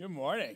Good morning.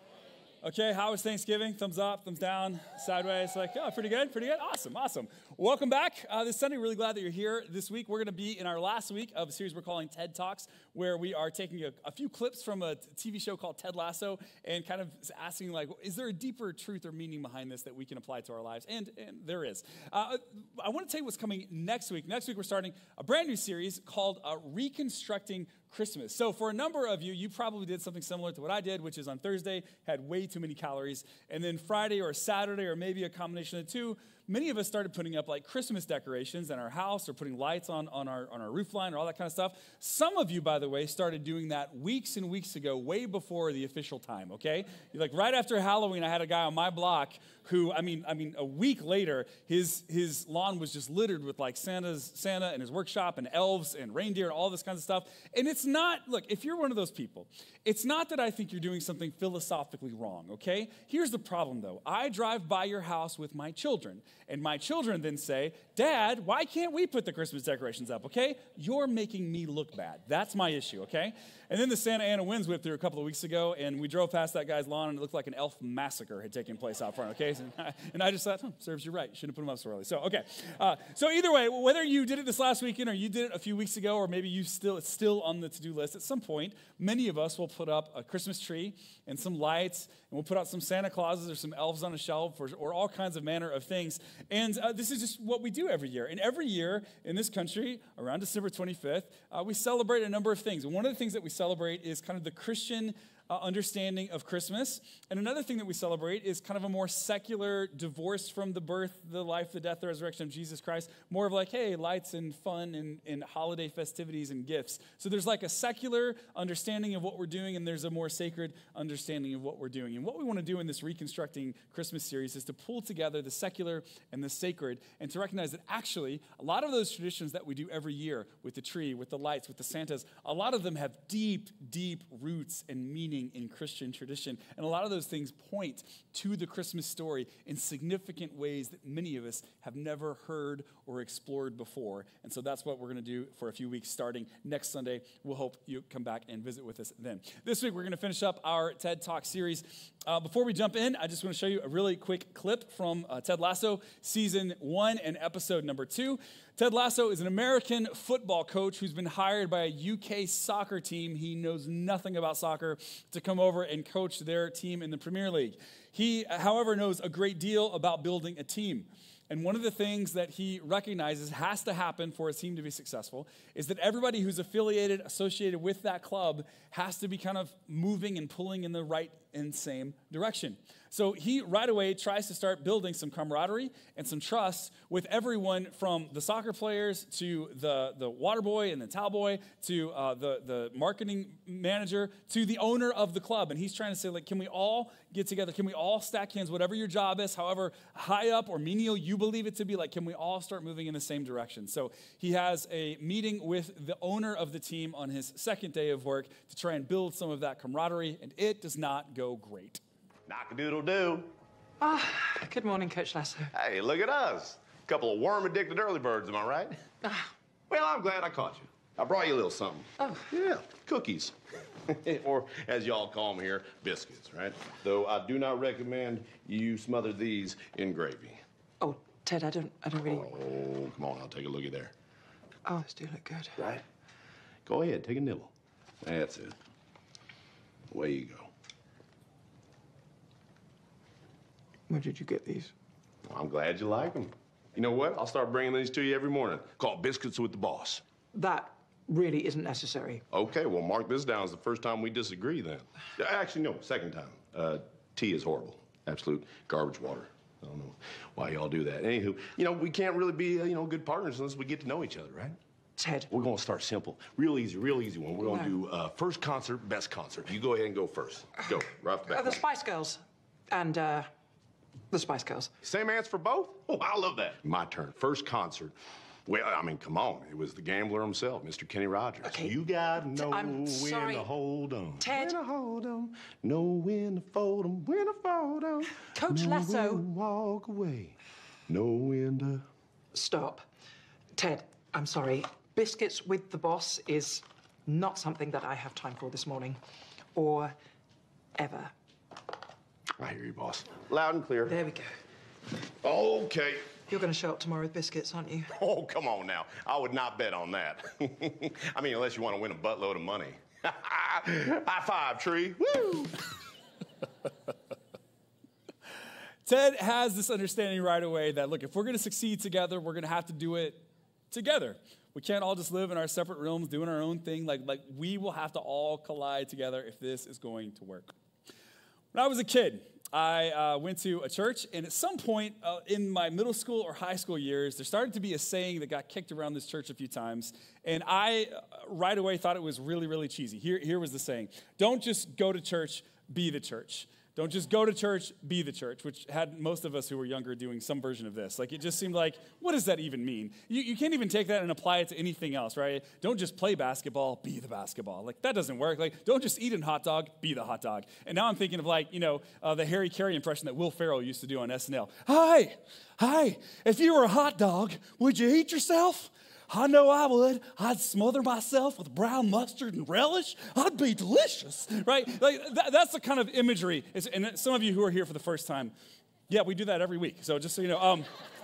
Okay, how was Thanksgiving? Thumbs up, thumbs down, sideways, like, oh, pretty good, awesome. Welcome back this Sunday. Really glad that you're here this week. We're going to be in our last week of a series we're calling TED Talks, where we are taking a few clips from a TV show called Ted Lasso and kind of asking, like, is there a deeper truth or meaning behind this that we can apply to our lives? And there is. I want to tell you what's coming next week. Next week, we're starting a brand new series called Reconstructing Christmas. So for a number of you, you probably did something similar to what I did, which is on Thursday, had way too many calories. And then Friday or Saturday, or maybe a combination of the two, many of us started putting up like Christmas decorations in our house or putting lights on our roof line or all that kind of stuff. Some of you, by the way, started doing that weeks and weeks ago, way before the official time, okay? Like right after Halloween, I had a guy on my block who, I mean, a week later, his lawn was just littered with like Santa and his workshop and elves and reindeer and all this kind of stuff. And it's not, look, if you're one of those people, it's not that I think you're doing something philosophically wrong, okay? Here's the problem, though. I drive by your house with my children, and my children then say, Dad, why can't we put the Christmas decorations up, okay? You're making me look bad. That's my issue, okay? And then the Santa Ana winds whipped through a couple of weeks ago, and we drove past that guy's lawn, and it looked like an elf massacre had taken place out front, okay? And I just thought, serves you right. Shouldn't have put them up so early. So, okay. So either way, whether you did it this last weekend or you did it a few weeks ago, or maybe it's still on the to-do list, at some point, many of us will put up a Christmas tree and some lights, and we'll put out some Santa Clauses or some elves on a shelf or all kinds of manner of things. And this is just what we do every year. And every year in this country, around December 25th, we celebrate a number of things. And one of the things that we celebrate is kind of the Christian understanding of Christmas. And another thing that we celebrate is kind of a more secular, divorce from the birth, the life, the death, the resurrection of Jesus Christ. More of like, hey, lights and fun and holiday festivities and gifts. So there's like a secular understanding of what we're doing, and there's a more sacred understanding of what we're doing. And what we want to do in this Reconstructing Christmas series is to pull together the secular and the sacred, and to recognize that actually a lot of those traditions that we do every year with the tree, with the lights, with the Santas, a lot of them have deep, deep roots and meaning in Christian tradition. And a lot of those things point to the Christmas story in significant ways that many of us have never heard or explored before. And so that's what we're going to do for a few weeks starting next Sunday. We'll hope you come back and visit with us then. This week, we're going to finish up our TED Talk series. Before we jump in, I just want to show you a really quick clip from Ted Lasso, Season 1 and Episode number 2. Ted Lasso is an American football coach who's been hired by a UK soccer team. He knows nothing about soccer to come over and coach their team in the Premier League. He, however, knows a great deal about building a team. And one of the things that he recognizes has to happen for his team to be successful is that everybody who's associated with that club has to be kind of moving and pulling in the right and same direction. So he right away tries to start building some camaraderie and some trust with everyone from the soccer players to the water boy and the towel boy to the marketing manager to the owner of the club. And he's trying to say, like, can we all get together? Can we all stack hands, whatever your job is, however high up or menial you believe it to be, like, can we all start moving in the same direction? So he has a meeting with the owner of the team on his second day of work to try and build some of that camaraderie, and it does not go great. Knock-a-doodle-doo. Good morning, Coach Lasso. Hey, look at us. A couple of worm-addicted early birds, am I right? Well, I'm glad I caught you. I brought you a little something. Oh. Yeah, cookies. Or, as y'all call them here, biscuits, right? Though I do not recommend you smother these in gravy. Oh, Ted, I don't really... Oh, come on, I'll take a looky there. Oh, these do look good. Right? Go ahead, take a nibble. That's it. Away you go. Where did you get these? Well, I'm glad you like them. You know what? I'll start bringing these to you every morning. Called Biscuits with the Boss. That really isn't necessary. Okay, well, mark this down as the first time we disagree then. Actually, no, second time. Tea is horrible. Absolute garbage water. I don't know why y'all do that. Anywho, we can't really be, good partners unless we get to know each other, right? Ted. We're going to start simple. Real easy one. We're going to do first concert, best concert. You go ahead and go first. Go, right off the bat. The Spice Girls. And, the Spice Girls. Same answer for both? Oh, I love that. My turn. First concert. Well, I mean, come on. It was the gambler himself, Mr. Kenny Rogers. Okay. You gotta know I'm when sorry. to hold 'em. Ted. When to hold 'em. Know when to fold 'em. When to fold 'em. Coach know Lasso. When to walk away. Know when to... Stop. Ted, I'm sorry. Biscuits with the Boss is not something that I have time for this morning. Or ever. I hear you, boss. Loud and clear. There we go. Okay. You're going to show up tomorrow with biscuits, aren't you? Oh, come on now. I would not bet on that. I mean, unless you want to win a buttload of money. High five, Tree. Woo! Ted has this understanding right away that, look, if we're going to succeed together, we're going to have to do it together. We can't all just live in our separate realms doing our own thing. Like we will have to all collide together if this is going to work. When I was a kid, I went to a church, and at some point in my middle school or high school years, there started to be a saying that got kicked around this church a few times, and I right away thought it was really, really cheesy. Here was the saying: don't just go to church, be the church. Don't just go to church, be the church, which had most of us who were younger doing some version of this. Like, it just seemed like, what does that even mean? You can't even take that and apply it to anything else, right? Don't just play basketball, be the basketball. Like, that doesn't work. Like, don't just eat a hot dog, be the hot dog. And now I'm thinking of, like, the Harry Carey impression that Will Ferrell used to do on SNL. Hi, if you were a hot dog, would you eat yourself? I know I would. I'd smother myself with brown mustard and relish. I'd be delicious, right? Like that's the kind of imagery. And some of you who are here for the first time, yeah, we do that every week. So just so you know,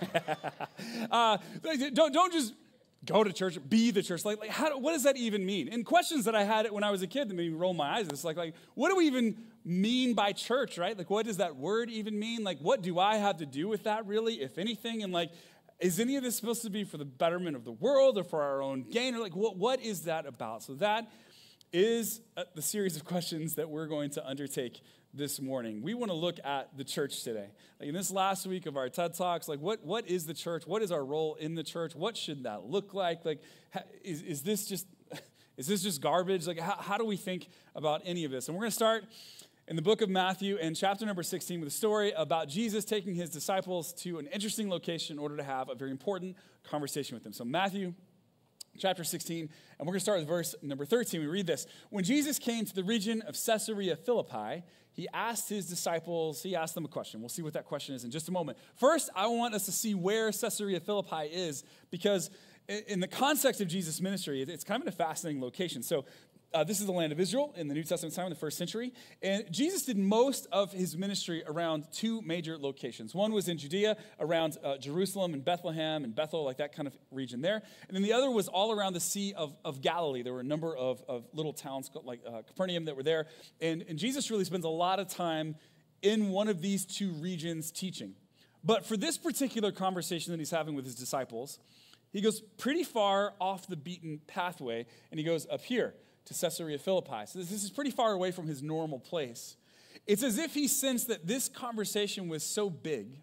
don't just go to church, be the church. Like what does that even mean? And questions that I had when I was a kid that made me roll my eyes. It's like what do we even mean by church, right? Like, what does that word even mean? Like, what do I have to do with that, really, if anything? And like, is any of this supposed to be for the betterment of the world or for our own gain? Or like, what is that about? So that is the series of questions that we're going to undertake this morning. We want to look at the church today. Like in this last week of our TED Talks, like what is the church? What is our role in the church? What should that look like? Like, is this just garbage? Like, how do we think about any of this? And we're going to start in the book of Matthew in chapter number 16 with a story about Jesus taking his disciples to an interesting location in order to have a very important conversation with them. So Matthew chapter 16, and we're going to start with verse number 13. We read this. When Jesus came to the region of Caesarea Philippi, he asked them a question. We'll see what that question is in just a moment. First, I want us to see where Caesarea Philippi is, because in the context of Jesus' ministry, it's kind of in a fascinating location. So this is the land of Israel in the New Testament time in the first century. And Jesus did most of his ministry around two major locations. One was in Judea, around Jerusalem and Bethlehem and Bethel, like that kind of region there. And then the other was all around the Sea of Galilee. There were a number of little towns like Capernaum that were there. And Jesus really spends a lot of time in one of these two regions teaching. But for this particular conversation that he's having with his disciples, he goes pretty far off the beaten pathway, and he goes up here to Caesarea Philippi. So this is pretty far away from his normal place. It's as if he sensed that this conversation was so big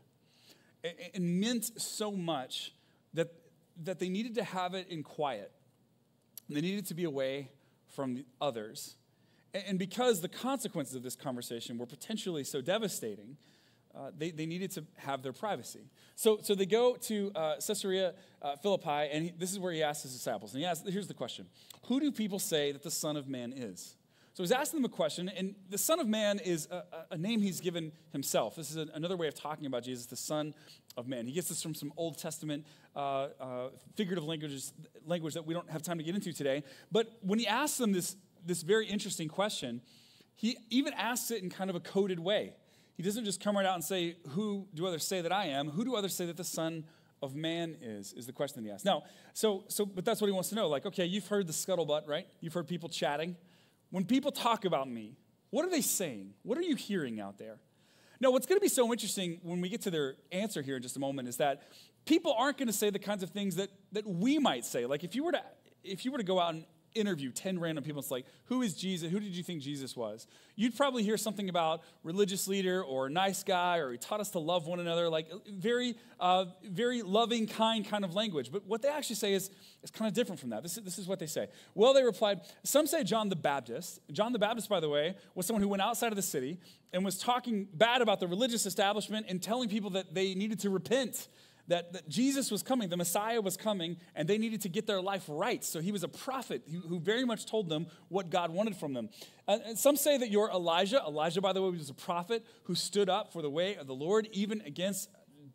and meant so much that they needed to have it in quiet. They needed to be away from the others. And because the consequences of this conversation were potentially so devastating, they needed to have their privacy. So they go to Caesarea Philippi, and this is where he asks his disciples. And here's the question. Who do people say that the Son of Man is? So he's asking them a question, and the Son of Man is a name he's given himself. This is another way of talking about Jesus, the Son of Man. He gets this from some Old Testament figurative language that we don't have time to get into today. But when he asks them this very interesting question, he even asks it in kind of a coded way. He doesn't just come right out and say, who do others say that I am? Who do others say that the Son of Man is the question that he asks. Now, but that's what he wants to know. Like, okay, you've heard the scuttlebutt, right? You've heard people chatting. When people talk about me, what are they saying? What are you hearing out there? Now, what's going to be so interesting when we get to their answer here in just a moment is that people aren't going to say the kinds of things that we might say. Like, if you were to go out and interview 10 random people, it's like, who is Jesus? Who did you think Jesus was? You'd probably hear something about religious leader or nice guy, or he taught us to love one another, like very loving, kind of language. But what they actually say is kind of different from that. This is what they say. Well, they replied, some say John the Baptist. John the Baptist, by the way, was someone who went outside of the city and was talking bad about the religious establishment and telling people that they needed to repent, that Jesus was coming, the Messiah was coming, and they needed to get their life right. So he was a prophet who very much told them what God wanted from them. And some say that you're Elijah. Elijah, by the way, was a prophet who stood up for the way of the Lord, even against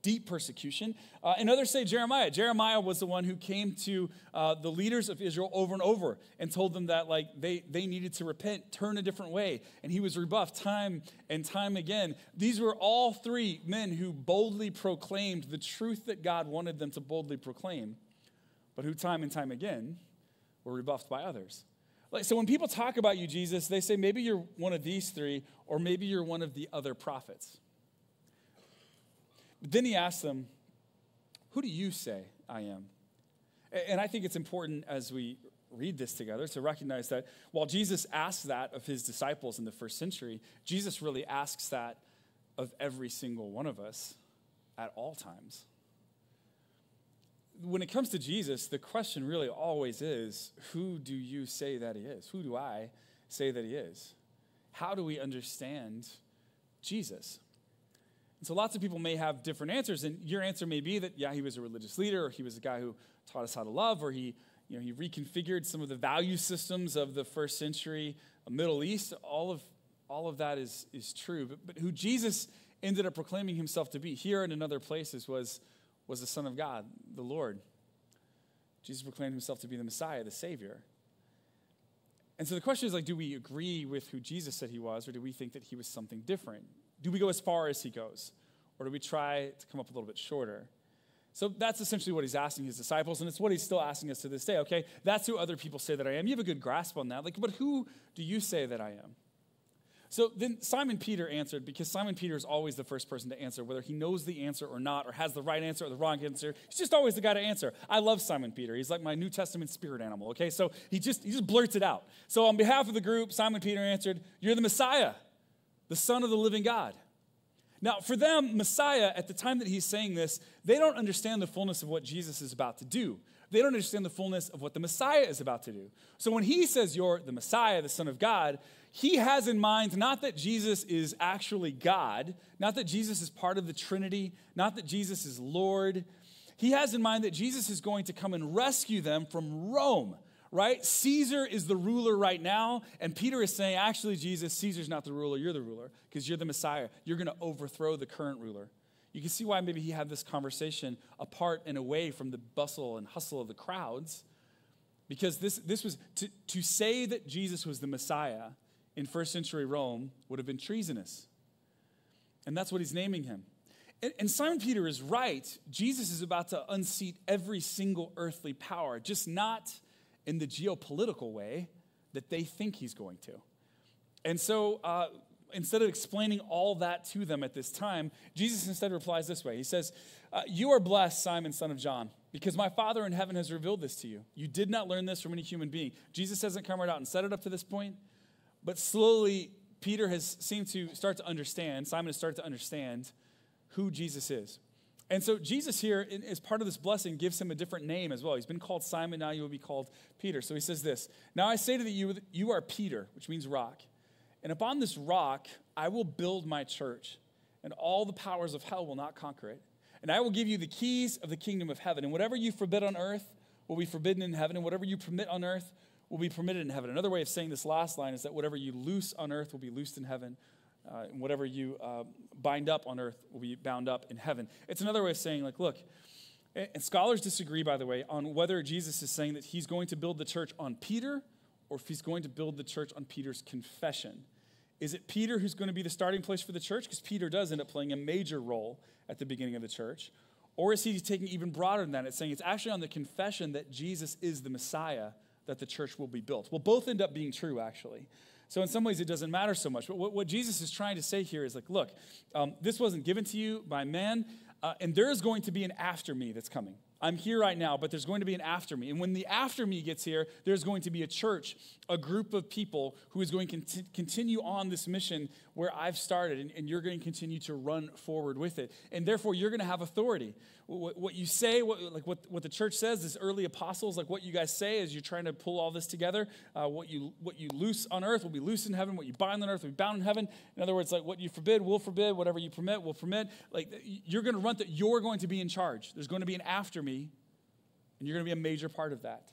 deep persecution. And others say Jeremiah. Jeremiah was the one who came to the leaders of Israel over and over and told them that they needed to repent, turn a different way. And he was rebuffed time and time again. These were all three men who boldly proclaimed the truth that God wanted them to boldly proclaim, but who time and time again were rebuffed by others. So when people talk about you, Jesus, they say maybe you're one of these three, or maybe you're one of the other prophets. But then he asks them, who do you say I am? And I think it's important as we read this together to recognize that while Jesus asked that of his disciples in the first century, Jesus really asks that of every single one of us at all times. When it comes to Jesus, the question really always is, who do you say that he is? Who do I say that he is? How do we understand Jesus? And so lots of people may have different answers, and your answer may be that, yeah, he was a religious leader, or he was a guy who taught us how to love, or he reconfigured some of the value systems of the first century Middle East. All of that is true. But who Jesus ended up proclaiming himself to be here and in other places was the Son of God, the Lord. Jesus proclaimed himself to be the Messiah, the Savior. And so the question is, do we agree with who Jesus said he was, or do we think that he was something different? Do we go as far as he goes, or do we try to come up a little bit shorter? So that's essentially what he's asking his disciples, and it's what he's still asking us to this day, okay? That's who other people say that I am. You have a good grasp on that. But who do you say that I am? So then Simon Peter answered, because Simon Peter is always the first person to answer, whether he knows the answer or not, or has the right answer or the wrong answer. He's just always the guy to answer. I love Simon Peter. He's like my New Testament spirit animal, okay? So he just blurts it out. So on behalf of the group, Simon Peter answered, you're the Messiah, the Son of the living God. Now, for them, Messiah, at the time that he's saying this, they don't understand the fullness of what Jesus is about to do. They don't understand the fullness of what the Messiah is about to do. So when he says you're the Messiah, the Son of God, he has in mind not that Jesus is actually God, not that Jesus is part of the Trinity, not that Jesus is Lord. He has in mind that Jesus is going to come and rescue them from Rome, right? Caesar is the ruler right now, and Peter is saying, actually, Jesus, Caesar's not the ruler, you're the ruler, because you're the Messiah. You're going to overthrow the current ruler. You can see why maybe he had this conversation apart and away from the bustle and hustle of the crowds, because this was, to say that Jesus was the Messiah in first century Rome would have been treasonous. And that's what he's naming him. And Simon Peter is right. Jesus is about to unseat every single earthly power, just not in the geopolitical way that they think he's going to. And so instead of explaining all that to them at this time, Jesus instead replies this way. He says, you are blessed, Simon, son of John, because my Father in heaven has revealed this to you. You did not learn this from any human being. Jesus hasn't come right out and said it up to this point, but slowly Peter has seemed to start to understand, Simon has started to understand who Jesus is. And so Jesus here, as part of this blessing, gives him a different name as well. He's been called Simon, now you will be called Peter. So he says this, now I say to you, you are Peter, which means rock. And upon this rock, I will build my church, and all the powers of hell will not conquer it. And I will give you the keys of the kingdom of heaven. And whatever you forbid on earth will be forbidden in heaven, and whatever you permit on earth will be permitted in heaven. Another way of saying this last line is that whatever you loose on earth will be loosed in heaven, and whatever you bind up on earth will be bound up in heaven. It's another way of saying, look, and scholars disagree, by the way, on whether Jesus is saying that he's going to build the church on Peter or if he's going to build the church on Peter's confession. Is it Peter who's going to be the starting place for the church? Because Peter does end up playing a major role at the beginning of the church. Or is he taking even broader than that? It's saying it's actually on the confession that Jesus is the Messiah that the church will be built. Well, both end up being true, actually. So in some ways, it doesn't matter so much. But what Jesus is trying to say here is look, this wasn't given to you by man, and there is going to be an after me that's coming. I'm here right now, but there's going to be an after me. And when the after me gets here, there's going to be a church, a group of people who is going to continue on this mission where I've started, and you're going to continue to run forward with it. And therefore, you're going to have authority. What you say, what the church says, this early apostles, what you guys say as you're trying to pull all this together, what you loose on earth will be loose in heaven, what you bind on earth will be bound in heaven. In other words, what you forbid, we'll forbid, whatever you permit, we'll permit. You're going to run that, you're going to be in charge. There's going to be an after me, and you're going to be a major part of that.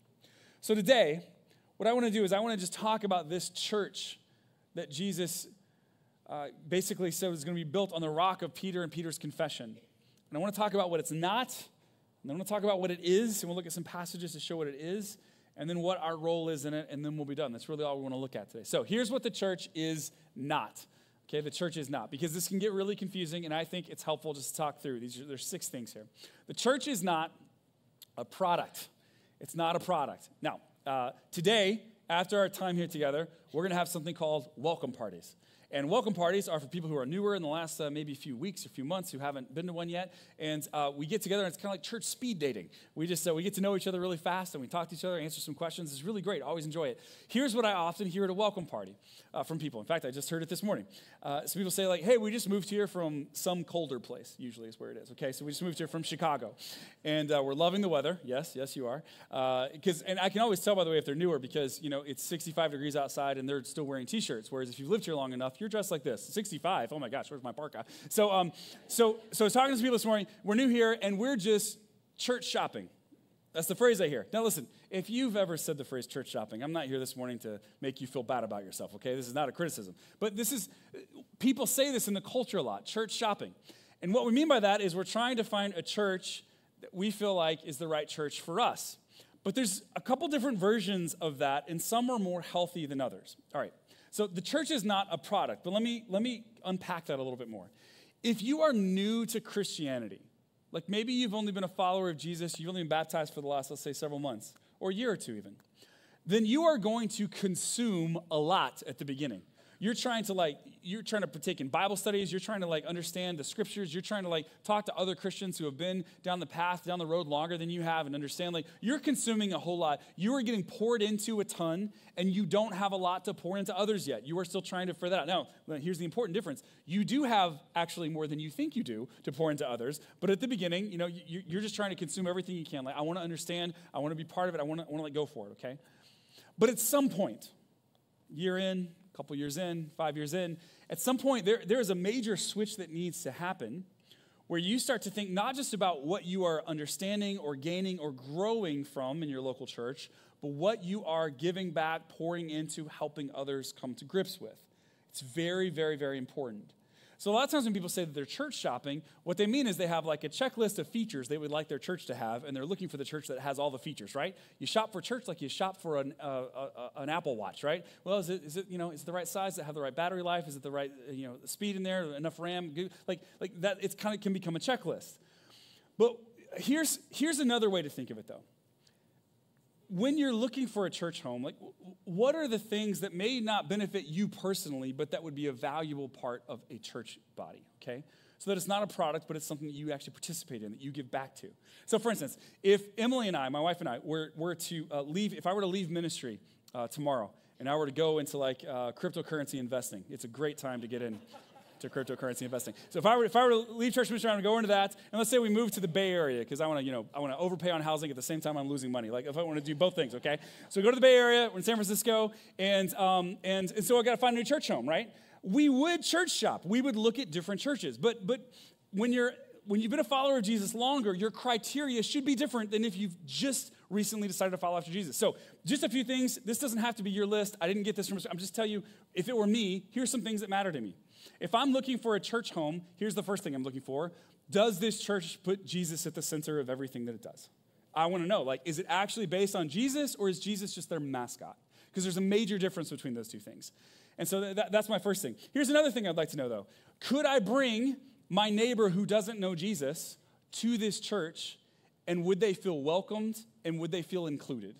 So today, what I want to do is I want to just talk about this church that Jesus basically said was going to be built on the rock of Peter and Peter's confession. and I want to talk about what it's not, and then I want to talk about what it is, and we'll look at some passages to show what it is, and then what our role is in it, and then we'll be done. That's really all we want to look at today. So here's what the church is not. Okay, the church is not, because this can get really confusing, and I think it's helpful just to talk through. There's 6 things here. The church is not a product. It's not a product. Now, today, after our time here together, we're going to have something called welcome parties. And welcome parties are for people who are newer in the last maybe few weeks or few months who haven't been to one yet. And we get together, and it's kind of like church speed dating. We just we get to know each other really fast, and we talk to each other, answer some questions. It's really great. I always enjoy it. Here's what I often hear at a welcome party from people. In fact, I just heard it this morning. So people say, like, hey, we just moved here from some colder place, usually is where it is. Okay, so we just moved here from Chicago. And we're loving the weather. Yes, you are. And I can always tell, by the way, if they're newer, because, it's 65 degrees outside, and they're still wearing T-shirts, whereas if you've lived here long enough, you're dressed like this. 65. Oh my gosh, where's my parka? So I was talking to some people this morning. We're new here, and we're just church shopping. That's the phrase I hear. Now listen, if you've ever said the phrase church shopping, I'm not here this morning to make you feel bad about yourself, okay? This is not a criticism. But people say this in the culture a lot, church shopping. And what we mean by that is we're trying to find a church that we feel like is the right church for us. But there's a couple different versions of that, and some are more healthy than others. All right. So the church is not a product, but let me unpack that a little bit more. If you are new to Christianity, like maybe you've only been a follower of Jesus, you've only been baptized for the last, let's say, several months, or a year or two even, then you are going to consume a lot at the beginning. You're trying to partake in Bible studies. You're trying to understand the scriptures. You're trying to talk to other Christians who have been down the road longer than you have and understand. You're consuming a whole lot. You are getting poured into a ton, and you don't have a lot to pour into others yet. You are still trying to figure that out. Now, here's the important difference. You do have actually more than you think you do to pour into others, but at the beginning, you're just trying to consume everything you can. I want to understand. I want to be part of it. I want to go for it, okay? But at some point, year in, couple years in, 5 years in, at some point there is a major switch that needs to happen where you start to think not just about what you are understanding or gaining or growing from in your local church, but what you are giving back, pouring into, helping others come to grips with. It's very, very, very important. So a lot of times when people say that they're church shopping, what they mean is they have a checklist of features they would like their church to have, and they're looking for the church that has all the features, right? You shop for church like you shop for an Apple Watch, right? Well, is it the right size? Does it have the right battery life? Is it the right speed in there? Enough RAM? Like that? It kind of can become a checklist. But here's another way to think of it, though. When you're looking for a church home, what are the things that may not benefit you personally, but that would be a valuable part of a church body, okay? So that it's not a product, but it's something that you actually participate in, that you give back to. So for instance, if Emily and I, my wife and I, were to leave, if I were to leave ministry tomorrow, and I were to go into cryptocurrency investing, it's a great time to get in to cryptocurrency investing. So if I were to leave church ministry, I would go into that, and let's say we move to the Bay Area because I want to overpay on housing at the same time I'm losing money. If I want to do both things, okay? So we go to the Bay Area, we're in San Francisco, and so I got to find a new church home, right? We would church shop. We would look at different churches, but when you've been a follower of Jesus longer, your criteria should be different than if you've just recently decided to follow after Jesus. So just a few things. This doesn't have to be your list. I didn't get this from. I'm just telling you, if it were me, here's some things that matter to me. If I'm looking for a church home, here's the first thing I'm looking for. Does this church put Jesus at the center of everything that it does? I want to know, is it actually based on Jesus, or is Jesus just their mascot? Because there's a major difference between those two things. And so that's my first thing. Here's another thing I'd like to know, though. Could I bring my neighbor who doesn't know Jesus to this church, and would they feel welcomed, and would they feel included?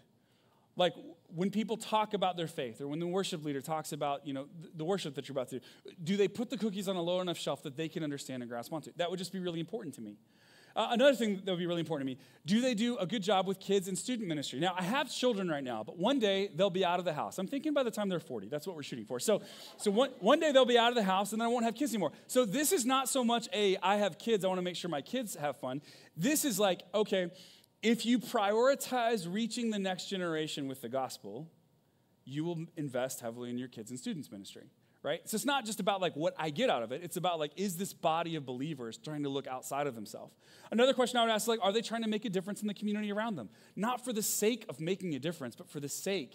When people talk about their faith, or when the worship leader talks about, the worship that you're about to do they put the cookies on a low enough shelf that they can understand and grasp onto? That would just be really important to me. Another thing that would be really important to me, do they do a good job with kids and student ministry? Now, I have children right now, but one day they'll be out of the house. I'm thinking by the time they're 40. That's what we're shooting for. So one day they'll be out of the house, and then I won't have kids anymore. So this is not so much I have kids, I want to make sure my kids have fun. This is okay, if you prioritize reaching the next generation with the gospel, you will invest heavily in your kids and students ministry, right? So it's not just about what I get out of it. It's about is this body of believers trying to look outside of themselves? Another question I would ask, are they trying to make a difference in the community around them? Not for the sake of making a difference, but for the sake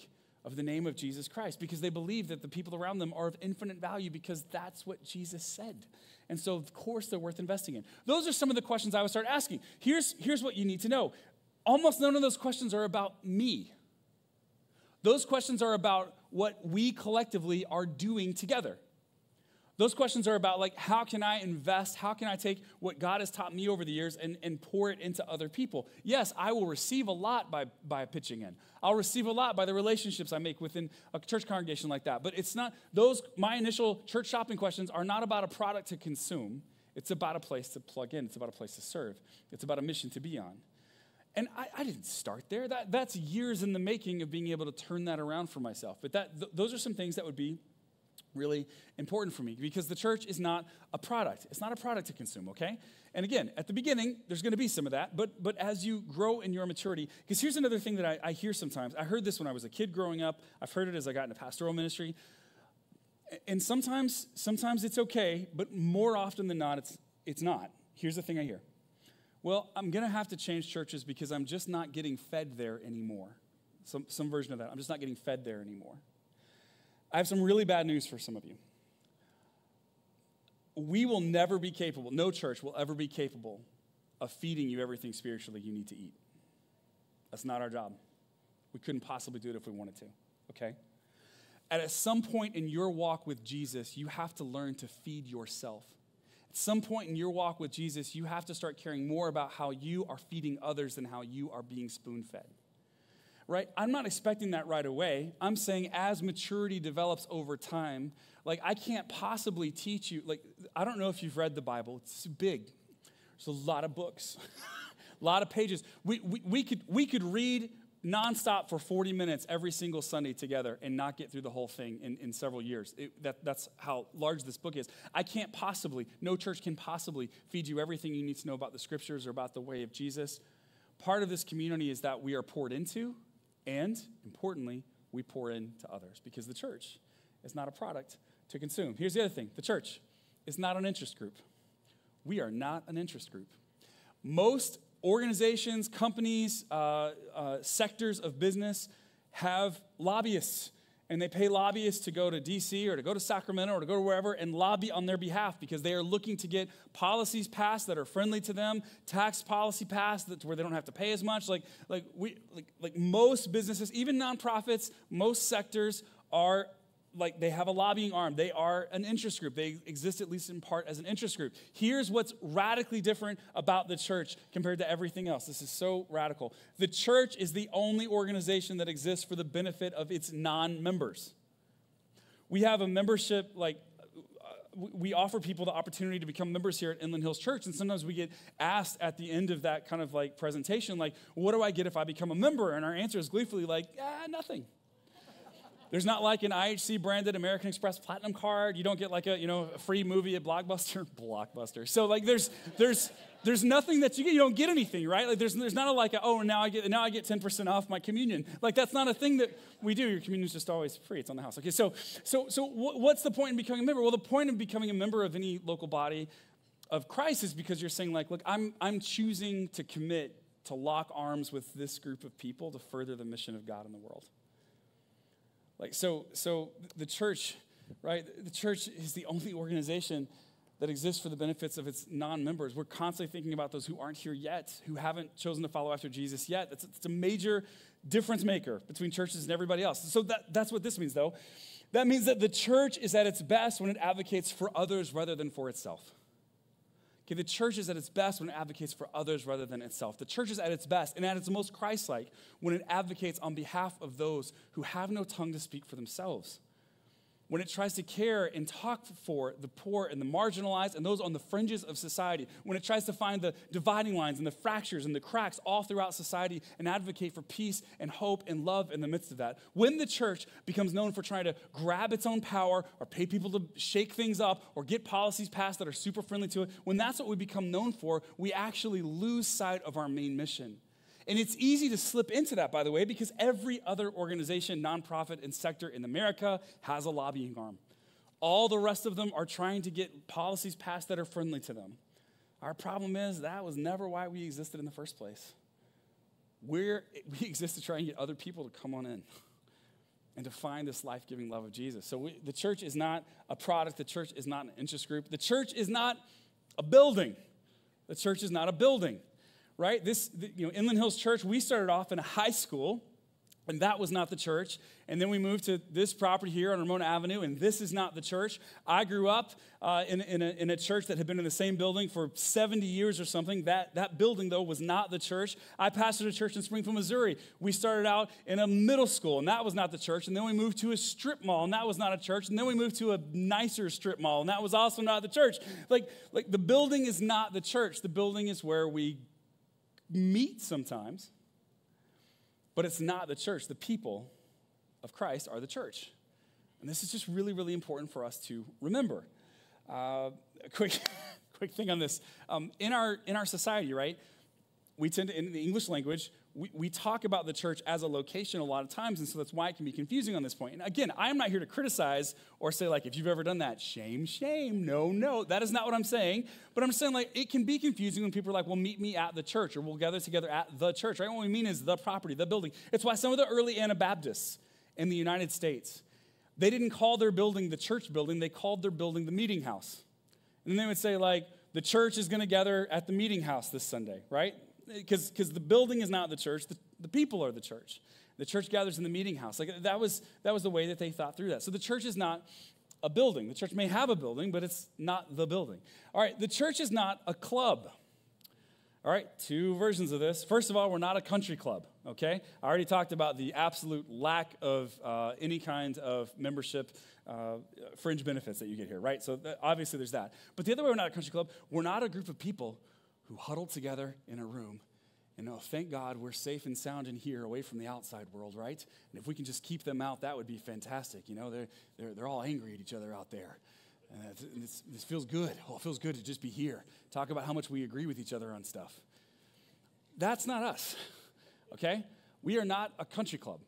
of the name of Jesus Christ because they believe that the people around them are of infinite value because that's what Jesus said. And so, of course, they're worth investing in. Those are some of the questions I would start asking. Here's what you need to know. Almost none of those questions are about me. Those questions are about what we collectively are doing together. Those questions are about, like, how can I invest? How can I take what God has taught me over the years and pour it into other people? Yes, I will receive a lot by pitching in. I'll receive a lot by the relationships I make within a church congregation like that. But it's not, my initial church shopping questions are not about a product to consume. It's about a place to plug in. It's about a place to serve. It's about a mission to be on. And I didn't start there. That's years in the making of being able to turn that around for myself. But those are some things that would be really important for me because the church is not a product. It's not a product to consume, okay? And again, at the beginning, there's going to be some of that, but as you grow in your maturity, because here's another thing that I hear sometimes. I heard this when I was a kid growing up. I've heard it as I got into pastoral ministry. And sometimes it's okay, but more often than not, it's not. Here's the thing I hear. Well, I'm going to have to change churches because I'm just not getting fed there anymore. Some version of that. I'm just not getting fed there anymore. I have some really bad news for some of you. We will never be capable, no church will ever be capable of feeding you everything spiritually you need to eat. That's not our job. We couldn't possibly do it if we wanted to, okay? At some point in your walk with Jesus, you have to learn to feed yourself. At some point in your walk with Jesus, you have to start caring more about how you are feeding others than how you are being spoon-fed. Right? I'm not expecting that right away. I'm saying as maturity develops over time, like I can't possibly teach you, like I don't know if you've read the Bible. It's big. There's a lot of books, a lot of pages. We could read nonstop for 40 minutes every single Sunday together and not get through the whole thing in several years. That's how large this book is. No church can possibly feed you everything you need to know about the scriptures or about the way of Jesus. Part of this community is that we are poured into. And, importantly, we pour into others because the church is not a product to consume. Here's the other thing. The church is not an interest group. We are not an interest group. Most organizations, companies, sectors of business have lobbyists. And they pay lobbyists to go to D.C. or to go to Sacramento or to go to wherever and lobby on their behalf because they are looking to get policies passed that are friendly to them, tax policy passed where they don't have to pay as much. Like most businesses, even nonprofits, most sectors are like they have a lobbying arm. They are an interest group. They exist at least in part as an interest group. Here's what's radically different about the church compared to everything else. This is so radical. The church is the only organization that exists for the benefit of its non-members. We have a membership, we offer people the opportunity to become members here at Inland Hills Church, and sometimes we get asked at the end of that kind of like presentation, like, what do I get if I become a member? And our answer is gleefully like, nothing. There's not like an IHC branded American Express Platinum card. You don't get like a free movie at Blockbuster. So like there's nothing that you get. You don't get anything, right? Like there's not now I get 10% off my communion. Like that's not a thing that we do. Your communion's just always free. It's on the house. Okay, so what's the point in becoming a member? Well, the point of becoming a member of any local body of Christ is because you're saying like, look, I'm choosing to commit to lock arms with this group of people to further the mission of God in the world. Like, so the church, right? The church is the only organization that exists for the benefits of its non-members. We're constantly thinking about those who aren't here yet, who haven't chosen to follow after Jesus yet. It's a major difference maker between churches and everybody else. So that's what this means, though. That means that the church is at its best when it advocates for others rather than for itself. Okay, the church is at its best when it advocates for others rather than itself. The church is at its best and at its most Christ-like when it advocates on behalf of those who have no tongue to speak for themselves. When it tries to care and talk for the poor and the marginalized and those on the fringes of society. When it tries to find the dividing lines and the fractures and the cracks all throughout society and advocate for peace and hope and love in the midst of that. When the church becomes known for trying to grab its own power or pay people to shake things up or get policies passed that are super friendly to it, when that's what we become known for, we actually lose sight of our main mission. And it's easy to slip into that, by the way, because every other organization, nonprofit, and sector in America has a lobbying arm. All the rest of them are trying to get policies passed that are friendly to them. Our problem is that was never why we existed in the first place. We exist to try and get other people to come on in. and to find this life-giving love of Jesus. So the church is not a product. The church is not an interest group. The church is not a building. The church is not a building, right? Inland Hills Church, we started off in a high school, and that was not the church. And then we moved to this property here on Ramona Avenue, and this is not the church. I grew up in a church that had been in the same building for 70 years or something. That building, though, was not the church. I pastored a church in Springfield, Missouri. We started out in a middle school, and that was not the church. And then we moved to a strip mall, and that was not a church. And then we moved to a nicer strip mall, and that was also not the church. Like the building is not the church. The building is where we meet sometimes. But it's not the church. The people of Christ are the church. And this is just really, really important for us to remember. A quick thing on this. In our society, right, we tend to, in the English language, we talk about the church as a location a lot of times, and so that's why it can be confusing on this point. And again, I am not here to criticize or say, like, if you've ever done that, shame, shame, no. That is not what I'm saying. But I'm saying, like, it can be confusing when people are like, well, meet me at the church, or we'll gather together at the church, right? What we mean is the property, the building. It's why some of the early Anabaptists in the United States, they didn't call their building the church building, they called their building the meeting house. And then they would say, like, the church is going to gather at the meeting house this Sunday, right? Because the building is not the church, the people are the church. The church gathers in the meeting house. Like that was the way that they thought through that. So the church is not a building. The church may have a building, but it's not the building. All right, the church is not a club. All right, two versions of this. First of all, we're not a country club, okay? I already talked about the absolute lack of any kind of membership fringe benefits that you get here, right? So obviously there's that. But the other way, we're not a country club. We're not a group of people who huddled together in a room and thank God we're safe and sound in here away from the outside world, right? And if we can just keep them out, that would be fantastic. They're all angry at each other out there. And this feels good. Oh, it feels good to just be here. Talk about how much we agree with each other on stuff. That's not us, okay? We are not a country club.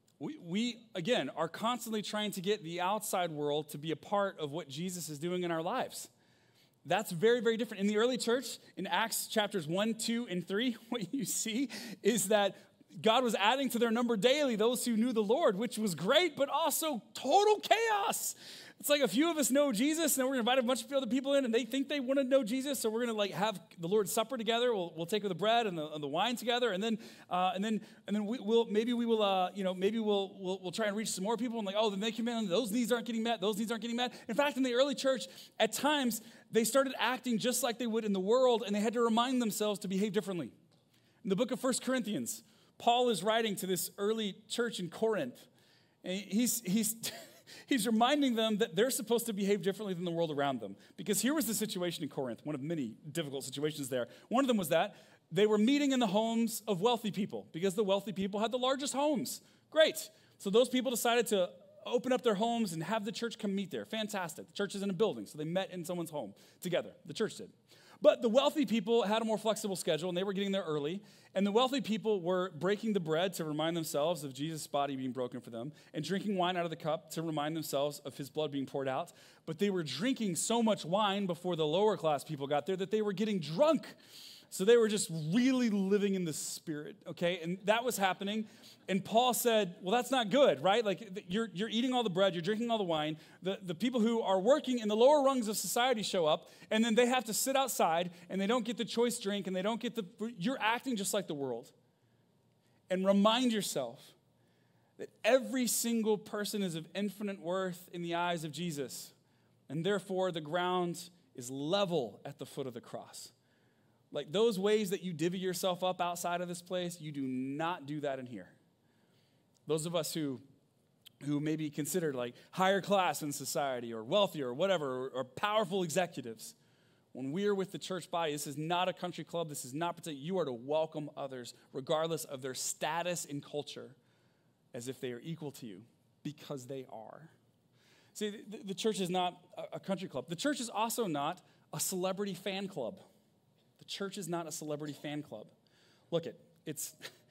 We again, are constantly trying to get the outside world to be a part of what Jesus is doing in our lives. That's very, very different. In the early church, in Acts chapters 1, 2, and 3, what you see is that God was adding to their number daily those who knew the Lord, which was great, but also total chaos. It's like a few of us know Jesus, and then we're going to invite a bunch of other people in, and they think they want to know Jesus, so we're going to have the Lord's Supper together. We'll take the bread and the wine together, and then we'll try and reach some more people, and then they come in, those needs aren't getting met, those needs aren't getting met. In fact, in the early church, at times they started acting just like they would in the world, and they had to remind themselves to behave differently. In the book of 1 Corinthians, Paul is writing to this early church in Corinth, and he's reminding them that they're supposed to behave differently than the world around them. Because here was the situation in Corinth, one of many difficult situations there. One of them was that they were meeting in the homes of wealthy people because the wealthy people had the largest homes. Great. So those people decided to open up their homes and have the church come meet there. Fantastic. The church is in a building, so they met in someone's home together. The church did. But the wealthy people had a more flexible schedule, and they were getting there early. And the wealthy people were breaking the bread to remind themselves of Jesus' body being broken for them, and drinking wine out of the cup to remind themselves of his blood being poured out. But they were drinking so much wine before the lower class people got there that they were getting drunk. So they were just really living in the spirit, okay? And that was happening. And Paul said, well, that's not good, right? Like, you're eating all the bread, you're drinking all the wine. The people who are working in the lower rungs of society show up, and then they have to sit outside, and they don't get the choice drink, and they don't get you're acting just like the world. And remind yourself that every single person is of infinite worth in the eyes of Jesus. And therefore, the ground is level at the foot of the cross. Like those ways that you divvy yourself up outside of this place, you do not do that in here. Those of us who may be considered like higher class in society or wealthier or whatever, or powerful executives, when we are with the church body, this is not a country club. This is not particular. You are to welcome others regardless of their status in culture as if they are equal to you, because they are. See, the church is not a country club. The church is also not a celebrity fan club. The church is not a celebrity fan club. Look, it's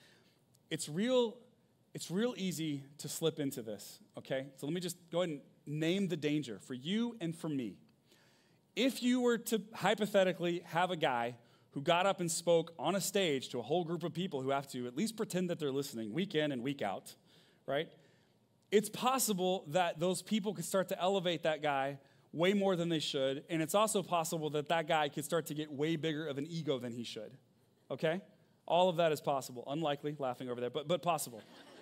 real easy to slip into this, okay? So let me just go ahead and name the danger for you and for me. If you were to hypothetically have a guy who got up and spoke on a stage to a whole group of people who have to at least pretend that they're listening week in and week out, right? it's possible that those people could start to elevate that guy way more than they should, and it's also possible that that guy could start to get way bigger of an ego than he should, okay? All of that is possible. Unlikely, laughing over there, but possible.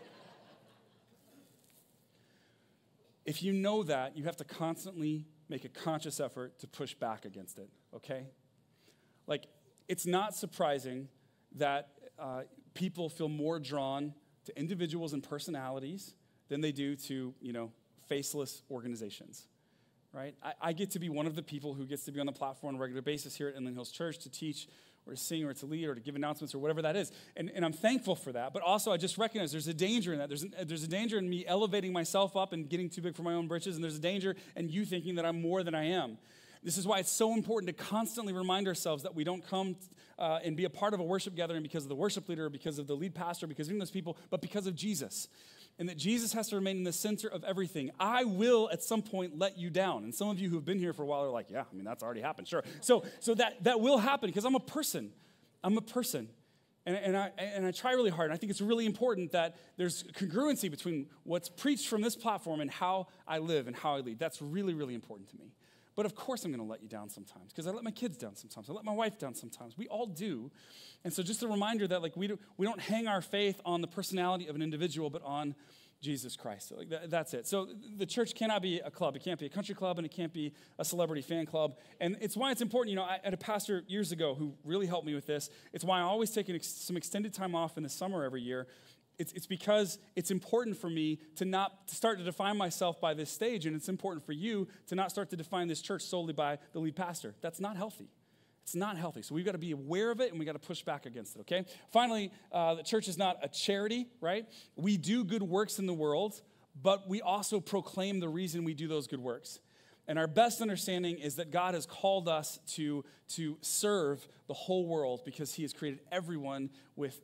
If you know that, you have to constantly make a conscious effort to push back against it, okay? Like, it's not surprising that people feel more drawn to individuals and personalities than they do to, faceless organizations, right? I get to be one of the people who gets to be on the platform on a regular basis here at Inland Hills Church to teach or to sing or to lead or to give announcements or whatever that is. And I'm thankful for that. But also I just recognize there's a danger in that. There's a danger in me elevating myself up and getting too big for my own britches. And there's a danger in you thinking that I'm more than I am. This is why it's so important to constantly remind ourselves that we don't come and be a part of a worship gathering because of the worship leader, or because of the lead pastor, because of any of those people, but because of Jesus. And that Jesus has to remain in the center of everything. I will at some point let you down. And some of you who have been here for a while are like, yeah, that's already happened, sure. So that will happen because I'm a person. I'm a person. And I try really hard. And I think it's really important that there's congruency between what's preached from this platform and how I live and how I lead. That's really, really important to me. But of course I'm going to let you down sometimes because I let my kids down sometimes. I let my wife down sometimes. We all do. And so just a reminder that we don't hang our faith on the personality of an individual, but on Jesus Christ. So that's it. So the church cannot be a club. It can't be a country club, and it can't be a celebrity fan club. And it's why it's important. I had a pastor years ago who really helped me with this. It's why I always take some extended time off in the summer every year. It's because it's important for me to start to define myself by this stage, and it's important for you to not start to define this church solely by the lead pastor. That's not healthy. It's not healthy. So we've got to be aware of it, and we've got to push back against it, okay? Finally, the church is not a charity, right? We do good works in the world, but we also proclaim the reason we do those good works. And our best understanding is that God has called us to serve the whole world because he has created everyone with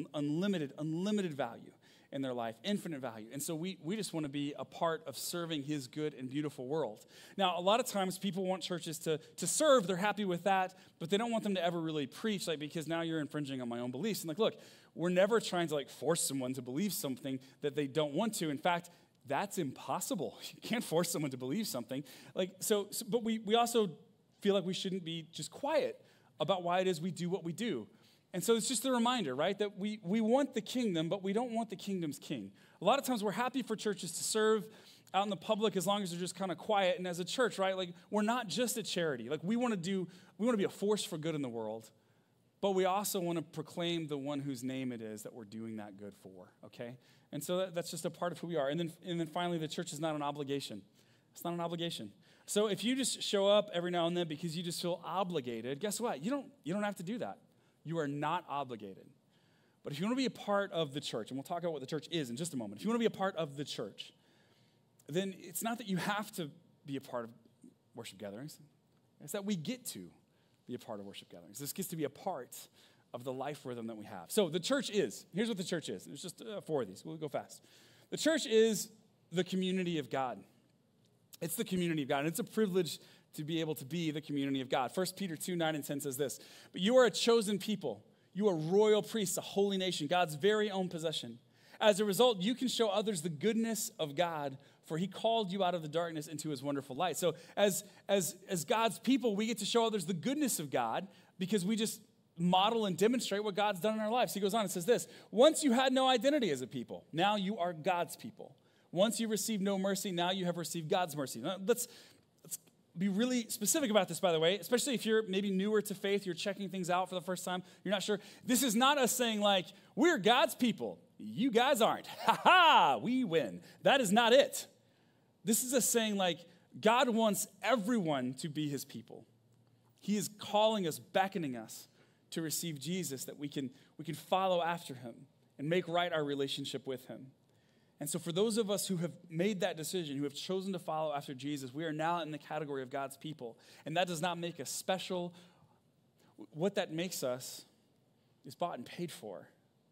unlimited value in their life, infinite value. And so we just want to be a part of serving his good and beautiful world. Now, a lot of times people want churches to serve. They're happy with that, but they don't want them to ever really preach, because now you're infringing on my own beliefs. And look, we're never trying to force someone to believe something that they don't want to. In fact, that's impossible. You can't force someone to believe something. But we also feel like we shouldn't be just quiet about why it is we do what we do. And so it's just a reminder, right, that we want the kingdom, but we don't want the kingdom's king. A lot of times we're happy for churches to serve out in the public as long as they're just kind of quiet. And as a church, right, we're not just a charity. We want to be a force for good in the world, but we also want to proclaim the one whose name it is that we're doing that good for, okay? And so that's just a part of who we are. And then finally, the church is not an obligation. It's not an obligation. So if you just show up every now and then because you just feel obligated, guess what? You don't have to do that. You are not obligated. But if you want to be a part of the church, and we'll talk about what the church is in just a moment. If you want to be a part of the church, then it's not that you have to be a part of worship gatherings. It's that we get to be a part of worship gatherings. This gets to be a part of the life rhythm that we have. So the church is, here's what the church is. There's just 4 of these. We'll go fast. The church is the community of God. It's the community of God, and it's a privilege to be able to be the community of God. 1 Peter 2:9-10 says this, "But you are a chosen people. You are royal priests, a holy nation, God's very own possession. As a result, you can show others the goodness of God, for he called you out of the darkness into his wonderful light." So as God's people, we get to show others the goodness of God because we just model and demonstrate what God's done in our lives. He goes on and says this, "Once you had no identity as a people, now you are God's people. Once you received no mercy, now you have received God's mercy." Now, let's be really specific about this, by the way, especially if you're maybe newer to faith, you're checking things out for the first time, you're not sure. This is not us saying we're God's people. You guys aren't. Ha-ha, we win. That is not it. This is us saying God wants everyone to be his people. He is calling us, beckoning us to receive Jesus, that we can follow after him and make right our relationship with him. And so for those of us who have made that decision, who have chosen to follow after Jesus, we are now in the category of God's people. And that does not make us special. What that makes us is bought and paid for.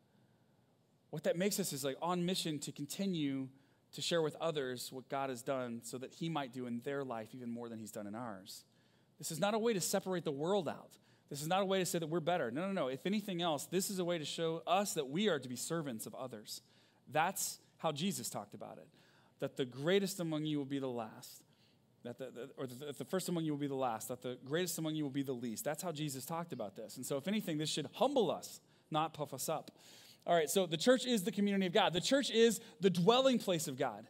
What that makes us is on mission to continue to share with others what God has done so that he might do in their life even more than he's done in ours. This is not a way to separate the world out. This is not a way to say that we're better. No. If anything else, this is a way to show us that we are to be servants of others. That's how Jesus talked about it. that the greatest among you will be the last. That the first among you will be the last, that the greatest among you will be the least. That's how Jesus talked about this. And so if anything, this should humble us, not puff us up. All right, so the church is the community of God. The church is the dwelling place of God.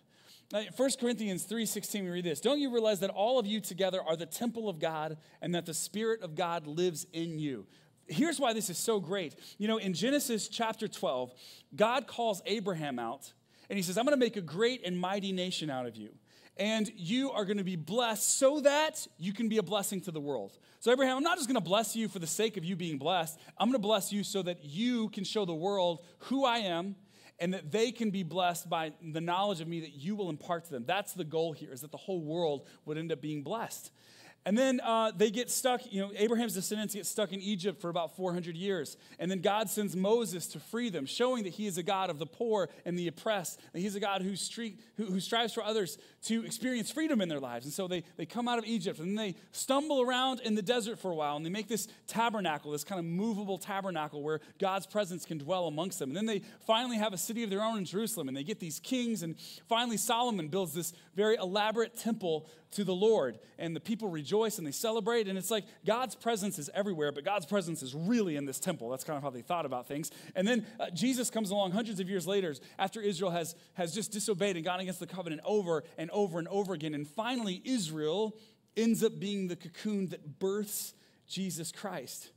1 Corinthians 3:16, we read this. Don't you realize that all of you together are the temple of God and that the Spirit of God lives in you? Here's why this is so great. You know, in Genesis chapter 12, God calls Abraham out, and he says, I'm going to make a great and mighty nation out of you. And you are going to be blessed so that you can be a blessing to the world. So Abraham, I'm not just going to bless you for the sake of you being blessed. I'm going to bless you so that you can show the world who I am and that they can be blessed by the knowledge of me that you will impart to them. That's the goal here, is that the whole world would end up being blessed. And then they get stuck, Abraham's descendants get stuck in Egypt for about 400 years. And then God sends Moses to free them, showing that he is a God of the poor and the oppressed. And he's a God who strives for others to experience freedom in their lives. And so they come out of Egypt, and then they stumble around in the desert for a while, and they make this tabernacle, this kind of movable tabernacle where God's presence can dwell amongst them. And then they finally have a city of their own in Jerusalem, and they get these kings, and finally Solomon builds this very elaborate temple to the Lord, and the people rejoice and they celebrate, and it's like God's presence is everywhere, but God's presence is really in this temple. That's kind of how they thought about things. And then Jesus comes along hundreds of years later after Israel has just disobeyed and gone against the covenant over and over and over again, and finally Israel ends up being the cocoon that births Jesus Christ.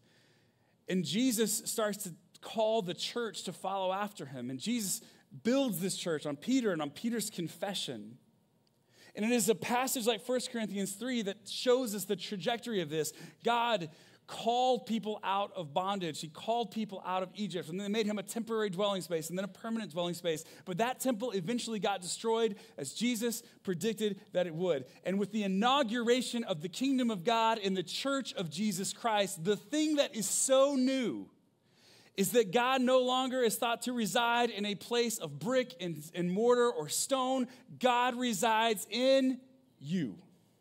And Jesus starts to call the church to follow after him, and Jesus builds this church on Peter and on Peter's confession. And it is a passage like 1 Corinthians 3 that shows us the trajectory of this. God called people out of bondage. He called people out of Egypt. And then they made him a temporary dwelling space and then a permanent dwelling space. But that temple eventually got destroyed as Jesus predicted that it would. And with the inauguration of the kingdom of God in the church of Jesus Christ, the thing that is so new is that God no longer is thought to reside in a place of brick and mortar or stone. God resides in you.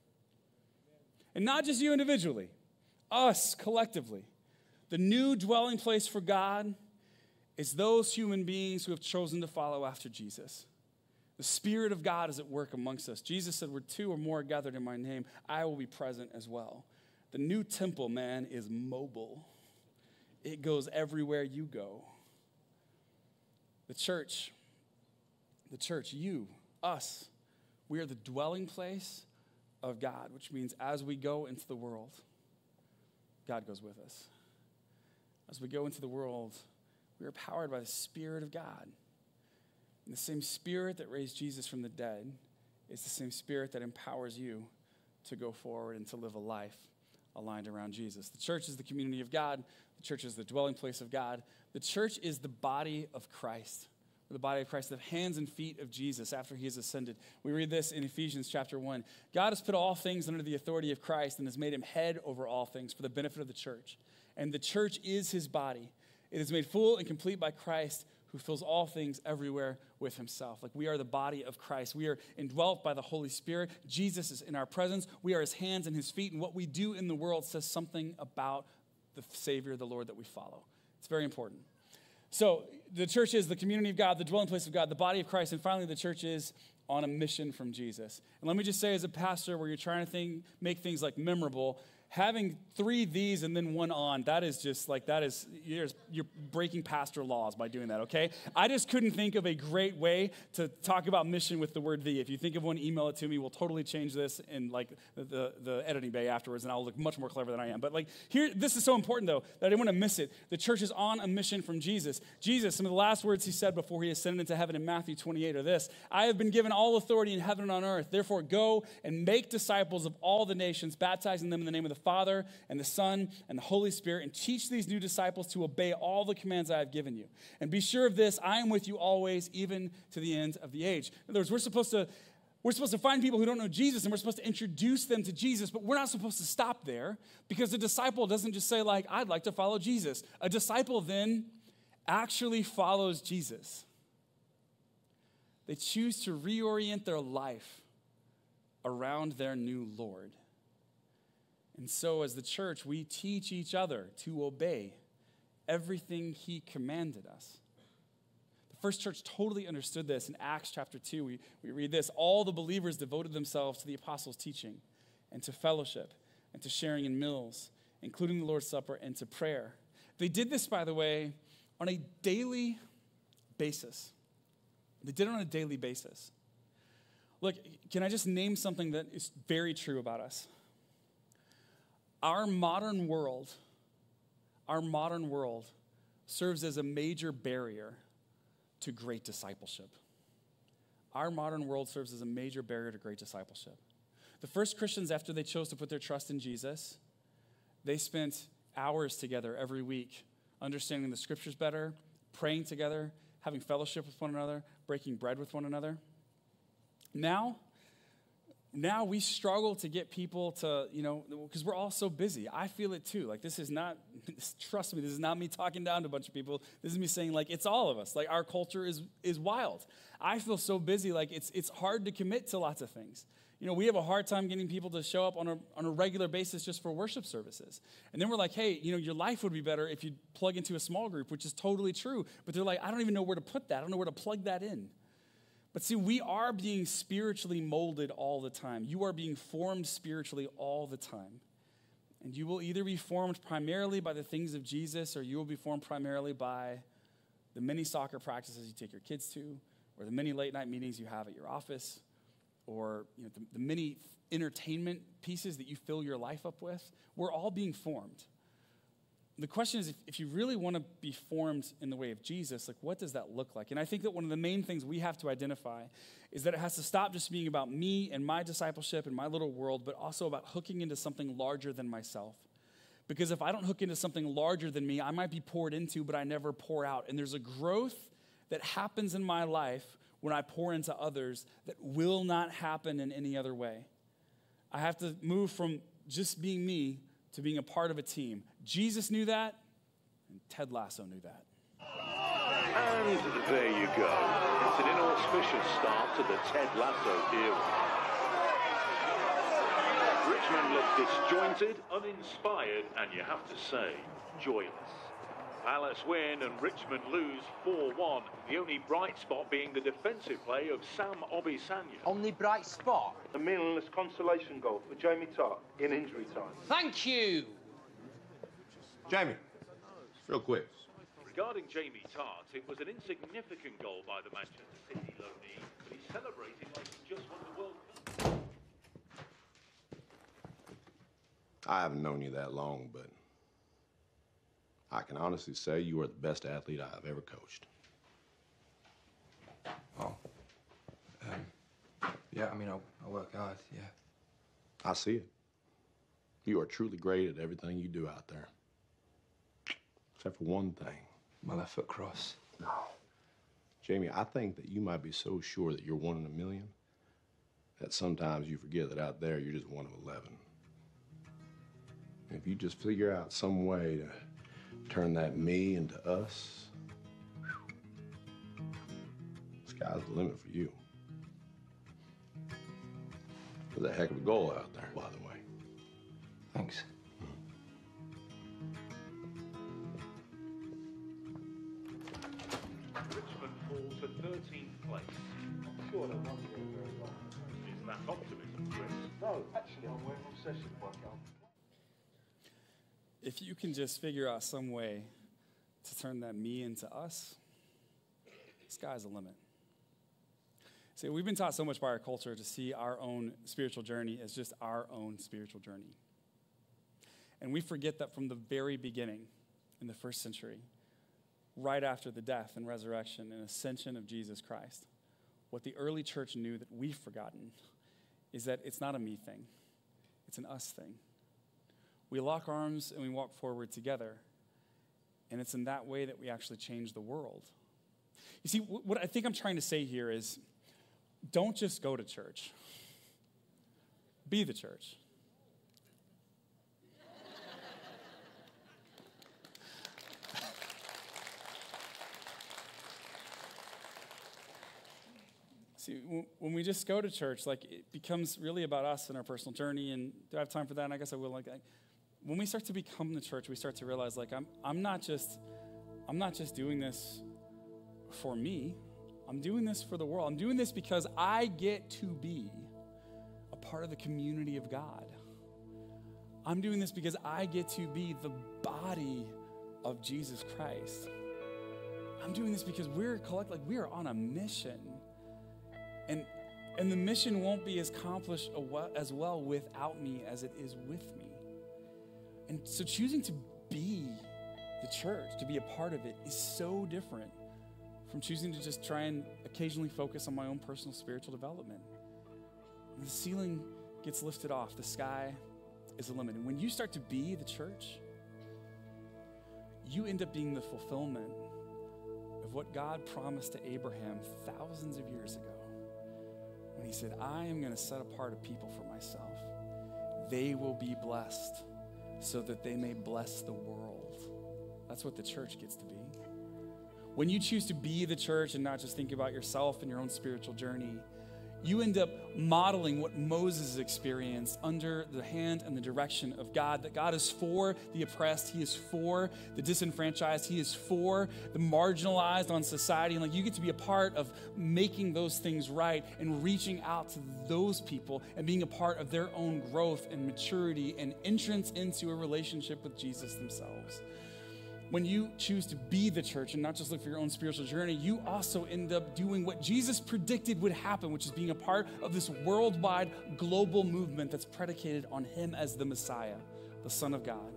And not just you individually, us collectively. The new dwelling place for God is those human beings who have chosen to follow after Jesus. The Spirit of God is at work amongst us. Jesus said, where two or more are gathered in my name, I will be present as well. The new temple, man, is mobile. It goes everywhere you go. The church, you, us, we are the dwelling place of God, which means as we go into the world, God goes with us. As we go into the world, we are powered by the Spirit of God. And the same Spirit that raised Jesus from the dead is the same Spirit that empowers you to go forward and to live a life aligned around Jesus. The church is the community of God. The church is the dwelling place of God. The church is the body of Christ. The body of Christ, the hands and feet of Jesus after he has ascended. We read this in Ephesians chapter 1. God has put all things under the authority of Christ and has made him head over all things for the benefit of the church. And the church is his body. It is made full and complete by Christ, who fills all things everywhere with himself. Like we are the body of Christ. We are indwelt by the Holy Spirit. Jesus is in our presence. We are his hands and his feet. And what we do in the world says something about the Savior, the Lord that we follow. It's very important. So the church is the community of God, the dwelling place of God, the body of Christ, and finally the church is on a mission from Jesus. And let me just say, as a pastor, where you're trying to make things like memorable, having 3 these and then 1 on, that is just like, you're breaking pastor laws by doing that, okay? I just couldn't think of a great way to talk about mission with the word thee. If you think of one, email it to me. We'll totally change this in like the editing bay afterwards, and I'll look much more clever than I am. But like here, this is so important though, that I didn't want to miss it. The church is on a mission from Jesus. Jesus, some of the last words he said before he ascended into heaven in Matthew 28 are this: I have been given all authority in heaven and on earth. Therefore go and make disciples of all the nations, baptizing them in the name of the Father and the Son and the Holy Spirit, and teach these new disciples to obey all the commands I have given you. And be sure of this, I am with you always, even to the end of the age. In other words, we're supposed to find people who don't know Jesus, and we're supposed to introduce them to Jesus, but we're not supposed to stop there, because a disciple doesn't just say like, I'd like to follow Jesus. A disciple then actually follows Jesus. They choose to reorient their life around their new Lord. And so as the church, we teach each other to obey everything he commanded us. The first church totally understood this. In Acts chapter 2, we read this: all the believers devoted themselves to the apostles' teaching and to fellowship and to sharing in meals, including the Lord's Supper, and to prayer. They did this, by the way, on a daily basis. They did it on a daily basis. Look, can I just name something that is very true about us? Our modern world serves as a major barrier to great discipleship. Our modern world serves as a major barrier to great discipleship. The first Christians, after they chose to put their trust in Jesus, they spent hours together every week, understanding the scriptures better, praying together, having fellowship with one another, breaking bread with one another. Now we struggle to get people to, because we're all so busy. I feel it too. Like, trust me, this is not me talking down to a bunch of people. This is me saying, like, it's all of us. Like, our culture is wild. I feel so busy, like, it's hard to commit to lots of things. We have a hard time getting people to show up on a regular basis just for worship services. And then we're like, hey, your life would be better if you plug into a small group, which is totally true. But they're like, I don't even know where to put that. I don't know where to plug that in. But see, we are being spiritually molded all the time. You are being formed spiritually all the time. And you will either be formed primarily by the things of Jesus, or you will be formed primarily by the many soccer practices you take your kids to, or the many late night meetings you have at your office, or the many entertainment pieces that you fill your life up with. We're all being formed. The question is, if you really want to be formed in the way of Jesus, like, what does that look like? And I think that one of the main things we have to identify is that it has to stop just being about me and my discipleship and my little world, but also about hooking into something larger than myself. Because if I don't hook into something larger than me, I might be poured into, but I never pour out. And there's a growth that happens in my life when I pour into others that will not happen in any other way. I have to move from just being me to being a part of a team. Jesus knew that, and Ted Lasso knew that. And there you go. It's an inauspicious start to the Ted Lasso era. Richmond looked disjointed, uninspired, and you have to say, joyless. Palace win and Richmond lose 4-1. The only bright spot being the defensive play of Sam Obisanya. Only bright spot? A meaningless consolation goal for Jamie Tartt in injury time. Thank you! Jamie, real quick. Regarding Jamie Tartt, it was an insignificant goal by the Manchester City loanee, but he celebrated like he just won the World Cup. I haven't known you that long, but I can honestly say you are the best athlete I have ever coached. Oh. Yeah, I mean, I work hard, yeah. I see it. You are truly great at everything you do out there. Except for one thing. My left foot cross. No. Jamie, I think that you might be so sure that you're one in a million that sometimes you forget that out there you're just one of 11. If you just figure out some way to turn that me into us, sky's the limit for you. There's a heck of a goal out there, by the way. Thanks. Richmond falls to 13th place. I'm sure that won't go very long. Is that optimism, Chris? No, actually, I'm wearing obsession workout. If you can just figure out some way to turn that me into us, the sky's the limit. See, we've been taught so much by our culture to see our own spiritual journey as just our own spiritual journey. And we forget that from the very beginning, in the first century, right after the death and resurrection and ascension of Jesus Christ, what the early church knew that we've forgotten is that it's not a me thing, it's an us thing. We lock arms and we walk forward together, and it's in that way that we actually change the world. You see, what I think I'm trying to say here is, don't just go to church. Be the church. See, when we just go to church, like, it becomes really about us and our personal journey, and do I have time for that? And I guess I will. When we start to become the church, we start to realize, like, I'm not just doing this for me. I'm doing this for the world. I'm doing this because I get to be a part of the community of God. I'm doing this because I get to be the body of Jesus Christ. I'm doing this because we are on a mission. And the mission won't be as accomplished as well without me as it is with me. And so choosing to be the church, to be a part of it, is so different from choosing to just try and occasionally focus on my own personal spiritual development. The ceiling gets lifted off. The sky is the limit. And when you start to be the church, you end up being the fulfillment of what God promised to Abraham thousands of years ago when he said, I am going to set apart a people for myself. They will be blessed so that they may bless the world. That's what the church gets to be. When you choose to be the church and not just think about yourself and your own spiritual journey, you end up modeling what Moses experienced under the hand and the direction of God, that God is for the oppressed, he is for the disenfranchised, he is for the marginalized on society. And you get to be a part of making those things right and reaching out to those people and being a part of their own growth and maturity and entrance into a relationship with Jesus themselves. When you choose to be the church and not just look for your own spiritual journey, you also end up doing what Jesus predicted would happen, which is being a part of this worldwide global movement that's predicated on him as the Messiah, the Son of God.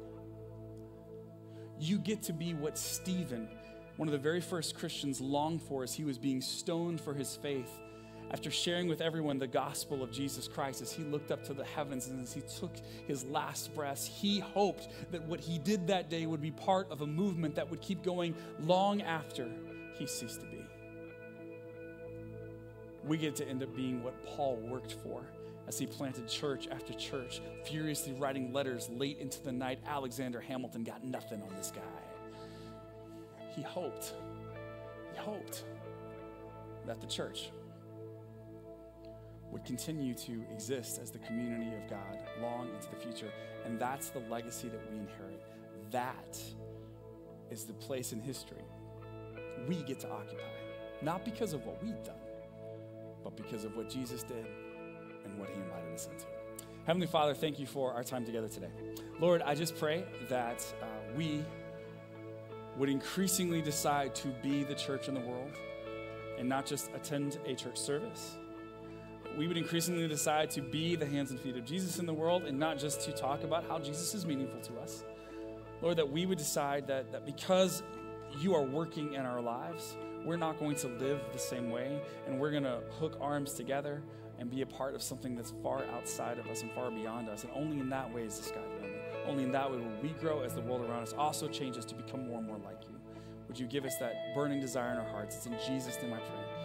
You get to be what Stephen, one of the very first Christians, longed for as he was being stoned for his faith. After sharing with everyone the gospel of Jesus Christ, as he looked up to the heavens and as he took his last breaths, he hoped that what he did that day would be part of a movement that would keep going long after he ceased to be. We get to end up being what Paul worked for as he planted church after church, furiously writing letters late into the night. Alexander Hamilton got nothing on this guy. He hoped that the church would continue to exist as the community of God long into the future. And that's the legacy that we inherit. That is the place in history we get to occupy. Not because of what we've done, but because of what Jesus did and what he invited us into. Heavenly Father, thank you for our time together today. Lord, I just pray that we would increasingly decide to be the church in the world and not just attend a church service. We would increasingly decide to be the hands and feet of Jesus in the world and not just to talk about how Jesus is meaningful to us. Lord, that we would decide that because you are working in our lives, we're not going to live the same way, and we're going to hook arms together and be a part of something that's far outside of us and far beyond us. And only in that way is the sky the limit. Only in that way will we grow as the world around us also changes to become more and more like you. Would you give us that burning desire in our hearts? It's in Jesus' name I pray.